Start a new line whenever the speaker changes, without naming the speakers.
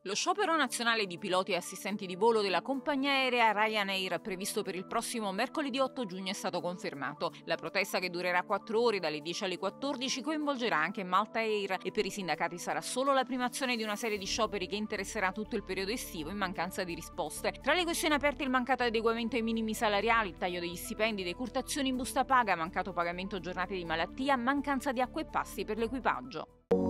Lo sciopero nazionale di piloti e assistenti di volo della compagnia aerea Ryanair, previsto per il prossimo mercoledì 8 giugno, è stato confermato. La protesta, che durerà 4 ore dalle 10 alle 14, coinvolgerà anche Malta Air e per i sindacati sarà solo la prima azione di una serie di scioperi che interesserà tutto il periodo estivo in mancanza di risposte. Tra le questioni aperte il mancato adeguamento ai minimi salariali, il taglio degli stipendi, decurtazioni in busta paga, mancato pagamento giornate di malattia, mancanza di acqua e pasti per l'equipaggio.